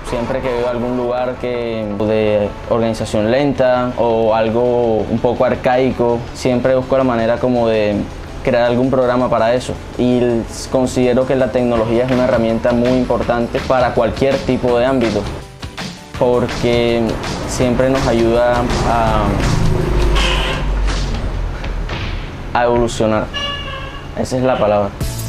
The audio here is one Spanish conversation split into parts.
Siempre que veo algún lugar de organización lenta o algo un poco arcaico, siempre busco la manera como de crear algún programa para eso. Y considero que la tecnología es una herramienta muy importante para cualquier tipo de ámbito, porque siempre nos ayuda a evolucionar. Esa es la palabra.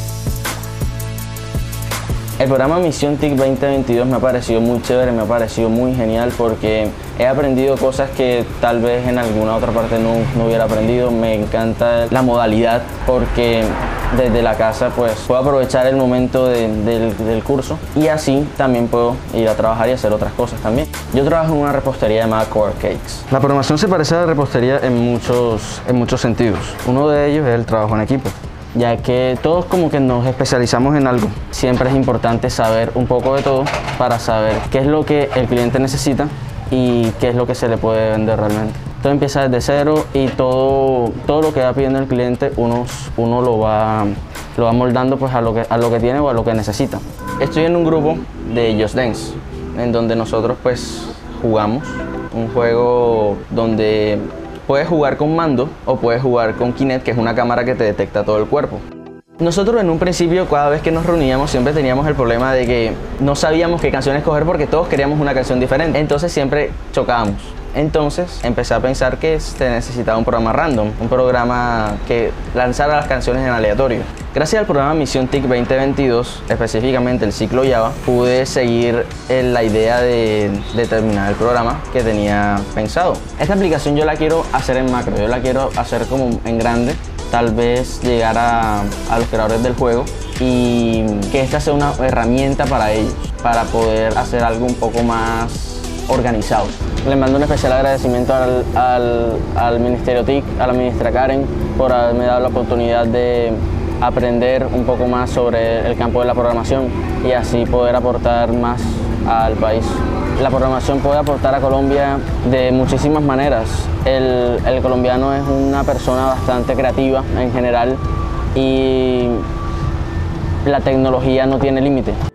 El programa Misión TIC 2022 me ha parecido muy chévere, me ha parecido muy genial porque he aprendido cosas que tal vez en alguna otra parte no hubiera aprendido. Me encanta la modalidad porque desde la casa pues puedo aprovechar el momento del curso y así también puedo ir a trabajar y hacer otras cosas también. Yo trabajo en una repostería llamada Core Cakes. La programación se parece a la repostería en muchos sentidos. Uno de ellos es el trabajo en equipo, ya que todos como que nos especializamos en algo. Siempre es importante saber un poco de todo para saber qué es lo que el cliente necesita y qué es lo que se le puede vender realmente. Todo empieza desde cero y todo lo que va pidiendo el cliente uno lo va moldando pues a lo que tiene o a lo que necesita. Estoy en un grupo de Just Dance, en donde nosotros pues jugamos un juego donde puedes jugar con mando o puedes jugar con Kinect, que es una cámara que te detecta todo el cuerpo. Nosotros en un principio, cada vez que nos reuníamos, siempre teníamos el problema de que no sabíamos qué canción escoger porque todos queríamos una canción diferente. Entonces siempre chocábamos. Entonces empecé a pensar que se necesitaba un programa random, un programa que lanzara las canciones en aleatorio. Gracias al programa Misión TIC 2022, específicamente el ciclo Java, pude seguir la idea de terminar el programa que tenía pensado. Esta aplicación yo la quiero hacer en macro, yo la quiero hacer como en grande, tal vez llegar a los creadores del juego y que esta sea una herramienta para ellos, para poder hacer algo un poco más organizado. Le mando un especial agradecimiento al Ministerio TIC, a la ministra Karen, por haberme dado la oportunidad de aprender un poco más sobre el campo de la programación y así poder aportar más al país. La programación puede aportar a Colombia de muchísimas maneras. El colombiano es una persona bastante creativa en general y la tecnología no tiene límite.